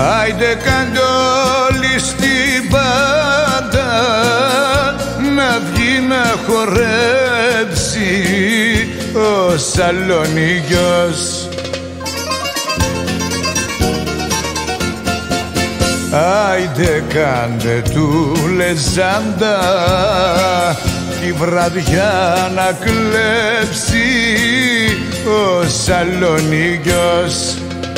Άιντε κάντε όλοι στην πάντα να βγει να χορέψει ο Σαλονίκιος. Άιντε κάντε του λεζάντα τη βραδιά να κλέψει ο Σαλονίκιος.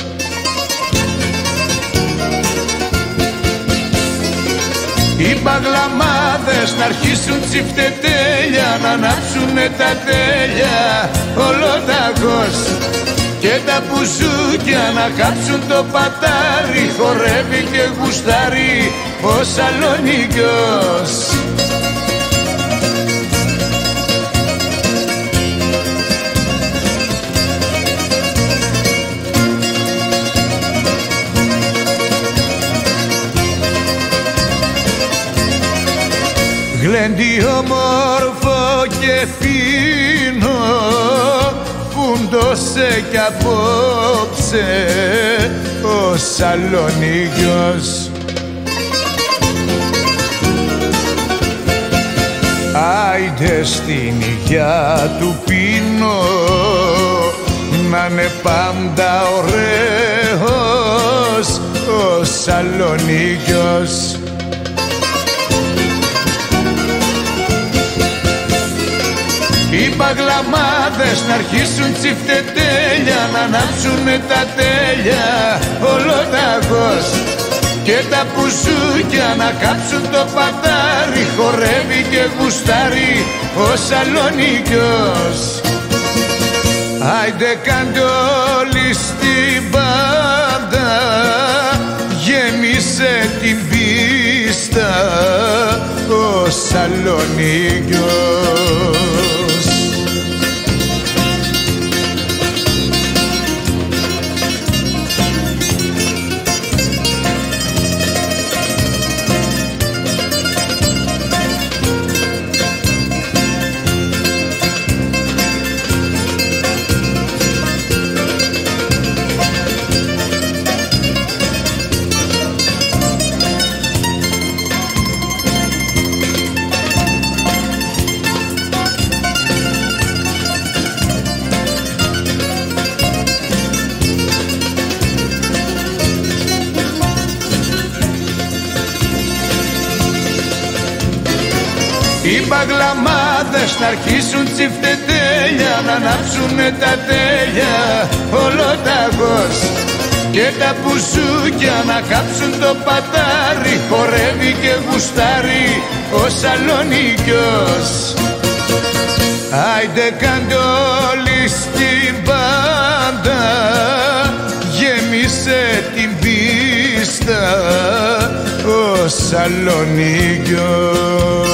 Οι μπαγλαμάδες να αρχίσουν τσιφτετέλια, να ανάψουνε τα τέλεια ολοταγός, και τα μπουζούκια να κάψουν το πατάρι, χορεύει και γουστάρει ο Σαλονίκιος. Γλέντι όμορφο και φίνο, φούντωσε κι απόψε ο Σαλονίκιος. Άιντε στην υγειά του πίνω να είναι πάντα ωραίος ο Σαλονίκιος. Οι μπαγλαμάδες να αρχίσουν τσιφτετέλια, να ανάψουνε τα τέλεια ολοταγός, και τα πουζούκια να κάψουν το πατάρι, χορεύει και γουστάρει ο Σαλονίκιος. Άιντε κάντε όλοι στην πάντα, γέμισε την πίστα ο Σαλονίκιος. Οι μπαγλαμάδες να αρχίσουν τσιφτετέλια, να ανάψουνε τα τέλεια ολοταγός, και τα μπουζούκια να κάψουν το πατάρι, χορεύει και γουστάρει ο Σαλονίκιος. Άιντε κάντε όλοι στην πάντα, γέμισε την πίστα ο Σαλονίκιος.